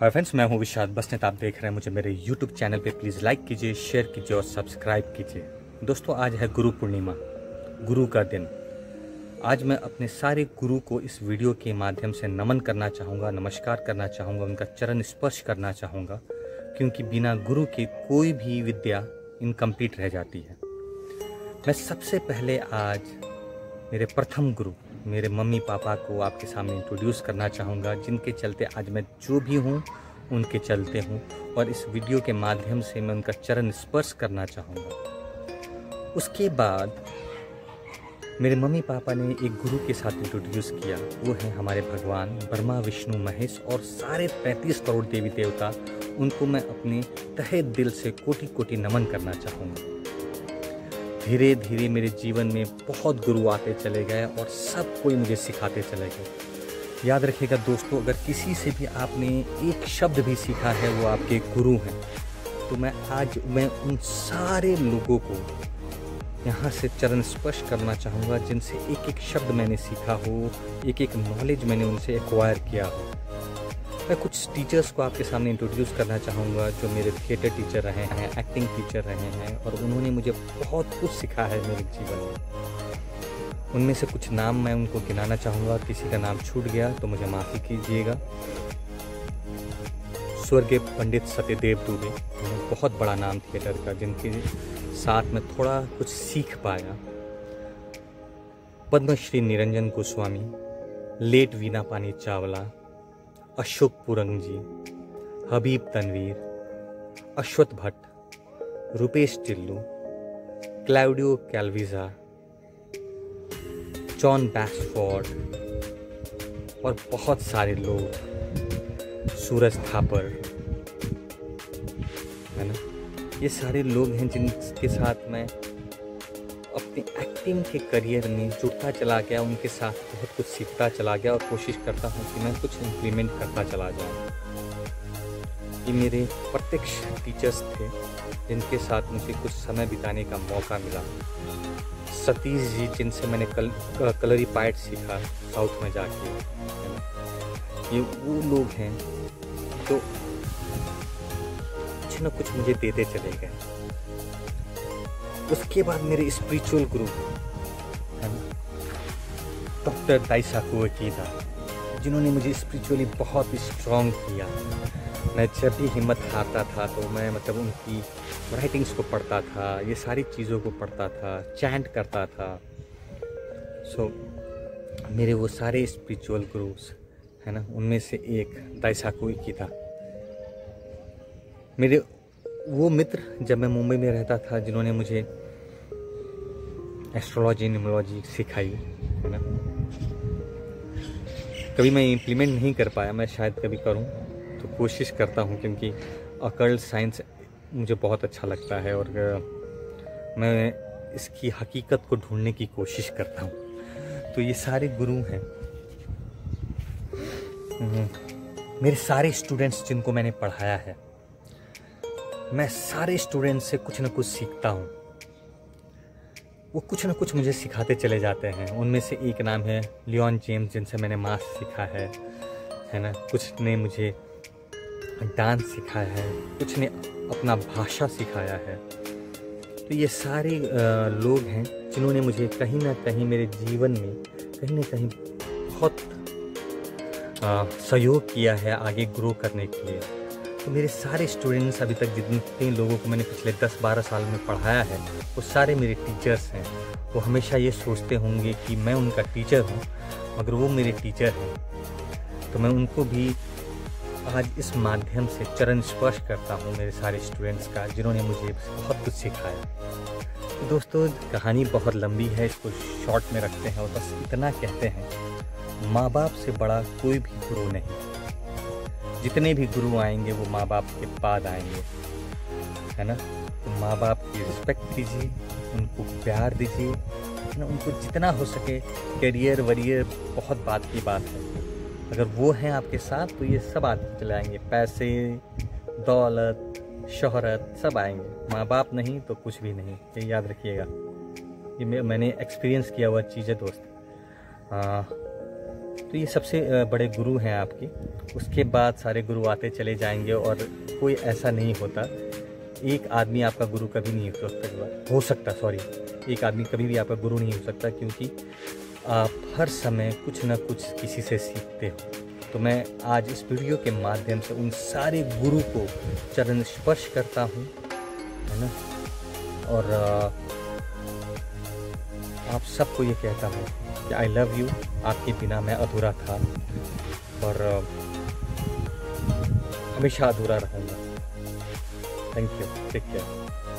Hi friends, मैं हूं विशाल बसनेत। आप देख रहे हैं मुझे मेरे यूट्यूब चैनल पे। प्लीज़ लाइक कीजिए, शेयर कीजिए और सब्सक्राइब कीजिए। दोस्तों, आज है गुरु पूर्णिमा, गुरु का दिन। आज मैं अपने सारे गुरु को इस वीडियो के माध्यम से नमन करना चाहूँगा, नमस्कार करना चाहूँगा, उनका चरण स्पर्श करना चाहूँगा, क्योंकि बिना गुरु की कोई भी विद्या इनकम्प्लीट रह जाती है। मैं सबसे पहले आज मेरे प्रथम गुरु, मेरे मम्मी पापा को आपके सामने इंट्रोड्यूस करना चाहूँगा, जिनके चलते आज मैं जो भी हूँ उनके चलते हूँ, और इस वीडियो के माध्यम से मैं उनका चरण स्पर्श करना चाहूँगा। उसके बाद मेरे मम्मी पापा ने एक गुरु के साथ इंट्रोड्यूस किया, वो है हमारे भगवान ब्रह्मा विष्णु महेश और सारे 35 करोड़ देवी देवता। उनको मैं अपने तहे दिल से कोटि कोटि नमन करना चाहूँगा। धीरे धीरे मेरे जीवन में बहुत गुरु आते चले गए और सब कोई मुझे सिखाते चले गए। याद रखिएगा दोस्तों, अगर किसी से भी आपने एक शब्द भी सीखा है, वो आपके गुरु हैं। तो मैं उन सारे लोगों को यहाँ से चरण स्पर्श करना चाहूँगा, जिनसे एक एक शब्द मैंने सीखा हो, एक एक नॉलेज मैंने उनसे एक्वायर किया हो। मैं कुछ टीचर्स को आपके सामने इंट्रोड्यूस करना चाहूँगा, जो मेरे थिएटर टीचर रहे हैं, एक्टिंग टीचर रहे हैं, और उन्होंने मुझे बहुत कुछ सिखाया है मेरे जीवन में। उनमें से कुछ नाम मैं उनको गिनाना चाहूँगा। किसी का नाम छूट गया तो मुझे माफ़ी कीजिएगा। स्वर्गीय पंडित सत्यदेव दुबे, बहुत बड़ा नाम थिएटर का, जिनके साथ मैं थोड़ा कुछ सीख पाया। Padmashri Niranjan Goswami, late Veena Pani Chawla, Ashok Purang ji, Habib Tanvir, Ashwath Bhatt, Rupesh Tillu, Claudio Calviza, John Baxford और बहुत सारे लोग, सूरज थापर, है ना। ये सारे लोग हैं जिनके साथ मैं अपने एक्टिंग के करियर में जुड़ता चला गया, उनके साथ बहुत कुछ सीखता चला गया और कोशिश करता हूँ कि मैं कुछ इम्प्लीमेंट करता चला जाऊँ। ये मेरे प्रत्यक्ष टीचर्स थे, जिनके साथ मुझे कुछ समय बिताने का मौका मिला। सतीश जी, जिनसे मैंने कलरी पाइट सीखा साउथ में जाके, ये वो लोग हैं जो कुछ न कुछ मुझे देते चले गए। उसके बाद मेरे स्पिरिचुअल गुरु है डॉक्टर दाइसाकु अकीदा, जिन्होंने मुझे स्पिरिचुअली बहुत स्ट्रॉन्ग किया। मैं जब भी हिम्मत हारता था तो मैं उनकी राइटिंग्स को पढ़ता था, ये सारी चीज़ों को पढ़ता था, चैंट करता था। मेरे वो सारे स्पिरिचुअल गुरुज है ना, उनमें से एक दाइसाकु अकीदा। मेरे वो मित्र जब मैं मुंबई में रहता था, जिन्होंने मुझे एस्ट्रोलॉजी न्यूमरोलॉजी सिखाई, है ना। कभी मैं इम्प्लीमेंट नहीं कर पाया, मैं शायद कभी करूं तो कोशिश करता हूं, क्योंकि अकल्ट साइंस मुझे बहुत अच्छा लगता है और मैं इसकी हकीकत को ढूंढने की कोशिश करता हूं। तो ये सारे गुरु हैं। मेरे सारे स्टूडेंट्स जिनको मैंने पढ़ाया है, मैं सारे स्टूडेंट्स से कुछ न कुछ सीखता हूँ। वो कुछ न कुछ मुझे सिखाते चले जाते हैं। उनमें से एक नाम है लियोन जेम्स, जिनसे मैंने मास सीखा है ना। कुछ ने मुझे डांस सिखाया है, कुछ ने अपना भाषा सिखाया है। तो ये सारे लोग हैं जिन्होंने मुझे कहीं ना कहीं मेरे जीवन में कहीं ना कहीं बहुत सहयोग किया है आगे ग्रो करने के लिए। तो मेरे सारे स्टूडेंट्स, अभी तक जितने लोगों को मैंने पिछले 10-12 साल में पढ़ाया है, वो सारे मेरे टीचर्स हैं। वो हमेशा ये सोचते होंगे कि मैं उनका टीचर हूँ, मगर वो मेरे टीचर हैं। तो मैं उनको भी आज इस माध्यम से चरण स्पर्श करता हूँ, मेरे सारे स्टूडेंट्स का, जिन्होंने मुझे बहुत कुछ सिखाया। तो दोस्तों, कहानी बहुत लंबी है, इसको शॉर्ट में रखते हैं और बस इतना कहते हैं, माँ बाप से बड़ा कोई भी गुरु नहीं। जितने भी गुरु आएंगे वो माँ बाप के बाद आएंगे, है ना। तो माँ बाप की रिस्पेक्ट कीजिए, उनको प्यार दीजिए, है ना। उनको जितना हो सके, करियर वरियर बहुत बात की बात है, अगर वो हैं आपके साथ तो ये सब आते चले आएंगे। पैसे, दौलत, शोहरत सब आएंगे, माँ बाप नहीं तो कुछ भी नहीं। ये याद रखिएगा, ये मैंने एक्सपीरियंस किया हुआ चीज़ है दोस्त। तो ये सबसे बड़े गुरु हैं आपके। उसके बाद सारे गुरु आते चले जाएंगे और कोई ऐसा नहीं होता, एक आदमी आपका गुरु कभी नहीं हो सकता सॉरी, एक आदमी कभी भी आपका गुरु नहीं हो सकता, क्योंकि आप हर समय कुछ ना कुछ किसी से सीखते हो। तो मैं आज इस वीडियो के माध्यम से उन सारे गुरु को चरण स्पर्श करता हूँ, है ना, और आप सबको ये कहता हूँ कि आई लव यू। आपके बिना मैं अधूरा था और हमेशा अधूरा रहूँगा। Thank you, take care.